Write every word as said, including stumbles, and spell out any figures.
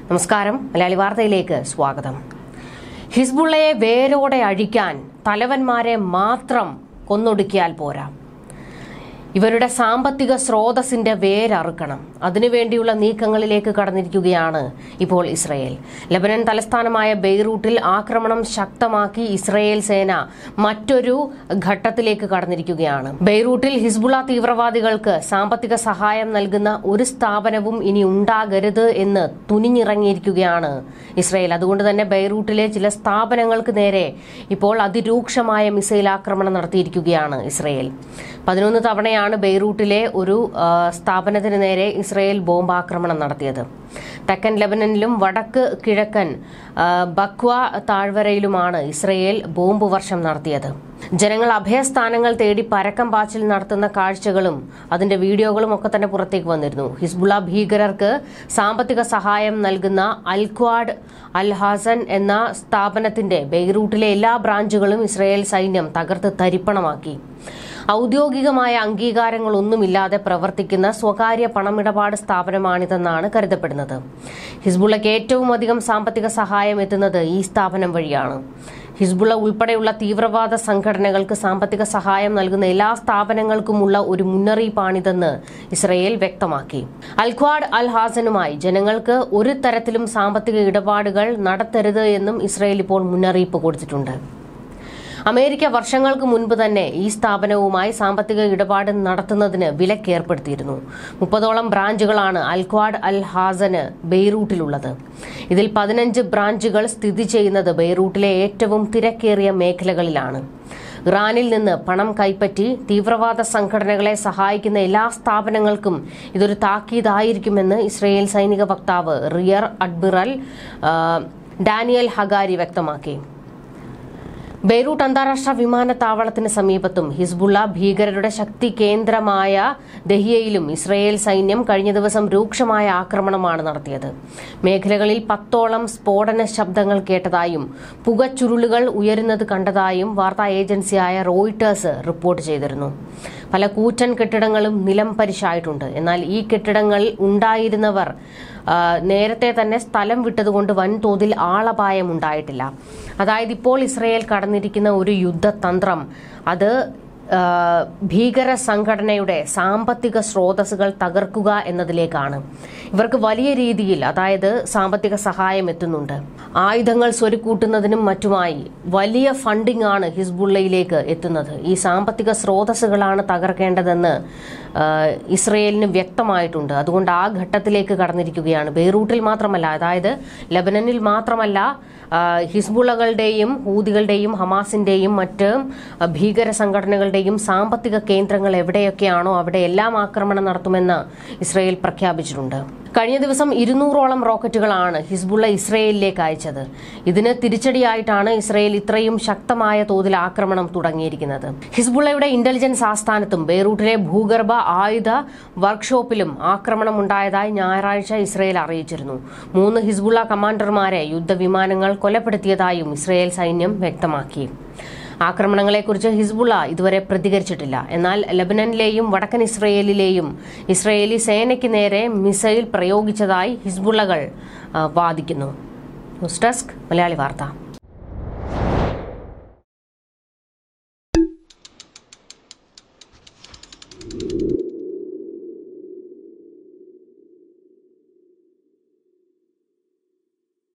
നമസ്കാരം, മലയാളി വാർത്തയിലേക്ക് സ്വാഗതം. ഹിസ്ബുള്ളയെ വേരോടെ അഴിക്കാൻ തലവന്മാരെ മാത്രം കൊന്നൊടുക്കിയാൽ പോരാ, ഇവരുടെ സാമ്പത്തിക സ്രോതസ്സിന്റെ വേരറുക്കണം. അതിനുവേണ്ടിയുള്ള നീക്കങ്ങളിലേക്ക് കടന്നിരിക്കുകയാണ് ഇപ്പോൾ ഇസ്രയേൽ. ലബനൻ തലസ്ഥാനമായ ബെയ്റൂട്ടിൽ ആക്രമണം ശക്തമാക്കി ഇസ്രയേൽ സേന മറ്റൊരു ഘട്ടത്തിലേക്ക് കടന്നിരിക്കുകയാണ്. ബെയ്റൂട്ടിൽ ഹിസ്ബുള്ള തീവ്രവാദികൾക്ക് സാമ്പത്തിക സഹായം നൽകുന്ന ഒരു സ്ഥാപനവും ഇനി ഉണ്ടാകരുത് എന്ന് തുനിഞ്ഞിറങ്ങിയിരിക്കുകയാണ് ഇസ്രയേൽ. അതുകൊണ്ട് തന്നെ ബെയ്റൂട്ടിലെ ചില സ്ഥാപനങ്ങൾക്ക് നേരെ ഇപ്പോൾ അതിരൂക്ഷമായ മിസൈൽ ആക്രമണം നടത്തിയിരിക്കുകയാണ് ഇസ്രയേൽ. പതിനൊന്ന് തവണയാണ് ബെയ്റൂട്ടിലെ ഒരു സ്ഥാപനത്തിന് നേരെ ഇസ്രയേൽ ബോംബാക്രമണം നടത്തിയത്. തെക്കൻ ലെബനനിലും വടക്ക് കിഴക്കൻ ബക്വ താഴ്വരയിലുമാണ് ഇസ്രയേൽ ബോംബ് വർഷം നടത്തിയത്. ജനങ്ങൾ അഭയസ്ഥാനങ്ങൾ തേടി പരക്കം പാച്ചിൽ നടത്തുന്ന കാഴ്ചകളും അതിന്റെ വീഡിയോകളും ഒക്കെ തന്നെ പുറത്തേക്ക് വന്നിരുന്നു. ഹിസ്ബുള്ള ഭീകരർക്ക് സാമ്പത്തിക സഹായം നൽകുന്ന അൽക്വാഡ് അൽ ഹാസൻ എന്ന സ്ഥാപനത്തിന്റെ ബെയ്റൂട്ടിലെ എല്ലാ ബ്രാഞ്ചുകളും ഇസ്രയേൽ സൈന്യം തകർത്ത് തരിപ്പണമാക്കി. ഔദ്യോഗികമായ അംഗീകാരങ്ങളൊന്നുമില്ലാതെ പ്രവർത്തിക്കുന്ന സ്വകാര്യ പണമിടപാട് സ്ഥാപനമാണിതെന്നാണ് കരുതപ്പെടുന്നത്. ഹിസ്ബുള്ളയ്ക്ക് ഏറ്റവും അധികം സാമ്പത്തിക സഹായം എത്തുന്നത് ഈ സ്ഥാപനം വഴിയാണ്. ഹിസ്ബുള്ള ഉൾപ്പെടെയുള്ള തീവ്രവാദ സംഘടനകൾക്ക് സാമ്പത്തിക സഹായം നൽകുന്ന എല്ലാ സ്ഥാപനങ്ങൾക്കുമുള്ള ഒരു മുന്നറിയിപ്പാണിതെന്ന് ഇസ്രയേൽ വ്യക്തമാക്കി. അൽക്വാഡ് അൽ ഹാസനുമായി ജനങ്ങൾക്ക് ഒരു തരത്തിലും സാമ്പത്തിക ഇടപാടുകൾ നടത്തരുത് എന്നും ഇസ്രയേൽ ഇപ്പോൾ മുന്നറിയിപ്പ് കൊടുത്തിട്ടുണ്ട്. അമേരിക്ക വർഷങ്ങൾക്ക് മുൻപ് തന്നെ ഈ സ്ഥാപനവുമായി സാമ്പത്തിക ഇടപാട് നടത്തുന്നതിന് വിലക്കേർപ്പെടുത്തിയിരുന്നു. മുപ്പതോളം ബ്രാഞ്ചുകളാണ് അൽക്വാഡ് അൽ ഹാസന് ബെയ്റൂട്ടിലുള്ളത്. ഇതിൽ പതിനഞ്ച് ബ്രാഞ്ചുകൾ സ്ഥിതി ചെയ്യുന്നത് ബെയ്റൂട്ടിലെ ഏറ്റവും തിരക്കേറിയ മേഖലകളിലാണ്. ഇറാനിൽ നിന്ന് പണം കൈപ്പറ്റി തീവ്രവാദ സംഘടനകളെ സഹായിക്കുന്ന എല്ലാ സ്ഥാപനങ്ങൾക്കും ഇതൊരു താക്കീതായിരിക്കുമെന്ന് ഇസ്രയേൽ സൈനിക വക്താവ് റിയർ അഡ്മിറൽ ഡാനിയൽ ഹഗാരി വ്യക്തമാക്കി. ബെയ്റൂട്ട് അന്താരാഷ്ട്ര വിമാനത്താവളത്തിന് സമീപത്തും ഹിസ്ബുള്ള ഭീകരരുടെ ശക്തി കേന്ദ്രമായ ദഹിയയിലും ഇസ്രയേൽ സൈന്യം കഴിഞ്ഞ ദിവസം രൂക്ഷമായ ആക്രമണമാണ് നടത്തിയത്. മേഖലകളിൽ പത്തോളം സ്ഫോടന ശബ്ദങ്ങൾ കേട്ടതായും പുകച്ചുരുളുകൾ ഉയരുന്നത് കണ്ടതായും വാർത്താ ഏജൻസിയായ റോയിട്ടേഴ്സ് റിപ്പോർട്ട് ചെയ്തിരുന്നു. പല കൂറ്റൻ കെട്ടിടങ്ങളും നിലം പരിശായിട്ടുണ്ട്. എന്നാൽ ഈ കെട്ടിടങ്ങൾ ഉണ്ടായിരുന്നവർ നേരത്തെ തന്നെ സ്ഥലം വിട്ടതുകൊണ്ട് വൻതോതിൽ ആളപായം ഉണ്ടായിട്ടില്ല. അതായത് ഇപ്പോൾ ഇസ്രയേൽ കടന്നിരിക്കുന്ന ഒരു യുദ്ധതന്ത്രം അത് ഭീകര സംഘടനയുടെ സാമ്പത്തിക സ്രോതസ്സുകൾ തകർക്കുക എന്നതിലേക്കാണ്. ഇവർക്ക് വലിയ രീതിയിൽ അതായത് സാമ്പത്തിക സഹായം എത്തുന്നുണ്ട്. ആയുധങ്ങൾ സ്വരുക്കൂട്ടുന്നതിനും മറ്റുമായി വലിയ ഫണ്ടിംഗ് ആണ് ഹിസ്ബുള്ളയിലേക്ക് എത്തുന്നത്. ഈ സാമ്പത്തിക സ്രോതസ്സുകളാണ് തകർക്കേണ്ടതെന്ന് ഇസ്രയേലിന് വ്യക്തമായിട്ടുണ്ട്. അതുകൊണ്ട് ആ ഘട്ടത്തിലേക്ക് കടന്നിരിക്കുകയാണ്. ബെയ്റൂട്ടിൽ മാത്രമല്ല, അതായത് ലെബനനിൽ മാത്രമല്ല, ഹിസ്ബുള്ളകളുടെയും ഹൂതികളുടെയും ഹമാസിന്റെയും മറ്റ് ഭീകര സംഘടനകളുടെയും സാമ്പത്തിക കേന്ദ്രങ്ങൾ എവിടെയൊക്കെയാണോ അവിടെയെല്ലാം ആക്രമണം നടത്തുമെന്ന് ഇസ്രയേൽ പ്രഖ്യാപിച്ചിട്ടുണ്ട്. കഴിഞ്ഞ ദിവസം ഇരുന്നൂറോളം റോക്കറ്റുകളാണ് ഹിസ്ബുള്ള ഇസ്രയേലിലേക്ക് അയച്ചത്. ഇതിന് തിരിച്ചടിയായിട്ടാണ് ഇസ്രയേൽ ഇത്രയും ശക്തമായ തോതിൽ ആക്രമണം തുടങ്ങിയിരിക്കുന്നത്. ഹിസ്ബുള്ളയുടെ ഇന്റലിജൻസ് ആസ്ഥാനത്തും ബെയ്റൂട്ടിലെ ഭൂഗർഭ ആയുധ വർക്ക്ഷോപ്പിലും ആക്രമണം ഉണ്ടായതായി ഞായറാഴ്ച ഇസ്രയേൽ അറിയിച്ചിരുന്നു. മൂന്ന് ഹിസ്ബുള്ള കമാൻഡർമാരെ യുദ്ധവിമാനങ്ങൾ കൊലപ്പെടുത്തിയതായും ഇസ്രയേൽ സൈന്യം വ്യക്തമാക്കി. ആക്രമണങ്ങളെക്കുറിച്ച് ഹിസ്ബുള്ള ഇതുവരെ പ്രതികരിച്ചിട്ടില്ല. എന്നാൽ ലബനനിലെയും വടക്കൻ ഇസ്രയേലിലെയും ഇസ്രയേലി സേനയ്ക്ക് നേരെ മിസൈൽ പ്രയോഗിച്ചതായി ഹിസ്ബുള്ളകൾ വാദിക്കുന്നു. ന്യൂസ് ഡെസ്ക്, മലയാളി വാർത്ത.